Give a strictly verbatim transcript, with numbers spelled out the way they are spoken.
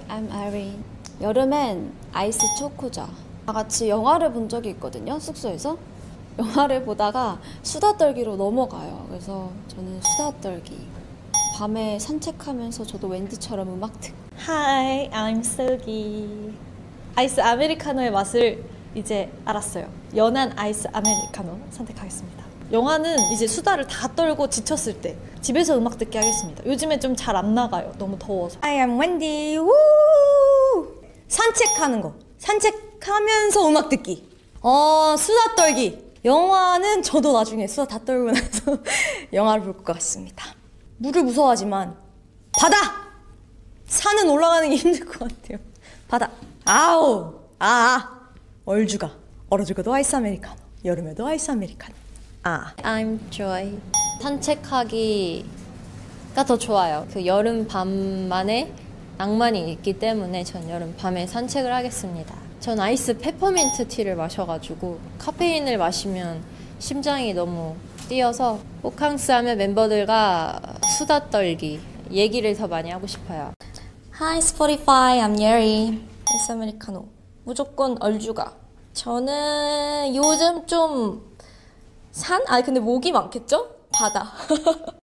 Hi, I'm Irene. 여름엔 아이스 초코자. 다 같이 영화를 본 적이 있거든요, 숙소에서. 영화를 보다가 수다 떨기로 넘어가요. 그래서 저는 수다 떨기. 밤에 산책하면서 저도 웬디처럼 음악 듣고. Hi, I'm Seulgi. 아이스 아메리카노의 맛을 이제 알았어요. 연한 아이스 아메리카노 선택하겠습니다. 영화는 이제 수다를 다 떨고 지쳤을 때 집에서 음악 듣기 하겠습니다. 요즘에 좀 잘 안 나가요. 너무 더워서. I am Wendy. 우! 산책하는 거. 산책하면서 음악 듣기. 어, 수다 떨기. 영화는 저도 나중에 수다 다 떨고 나서 영화를 볼 것 같습니다. 물을 무서워하지만 바다! 산은 올라가는 게 힘들 것 같아요. 바다. 아우! 아! 얼죽아. 얼어 죽어도 아이스 아메리카노. 여름에도 아이스 아메리카노. 아. I'm Joy. 산책하기가 더 좋아요. 그 여름 밤만의 낭만이 있기 때문에 전 여름 밤에 산책을 하겠습니다. 전 아이스 페퍼민트 티를 마셔가지고 카페인을 마시면 심장이 너무 뛰어서 호캉스 하면 멤버들과 수다 떨기, 얘기를 더 많이 하고 싶어요. Hi Spotify, I'm Yeri. 아이스 아메리카노. 무조건 얼죽아. 저는 요즘 좀 산? 아니 근데 목이 많겠죠? 바다.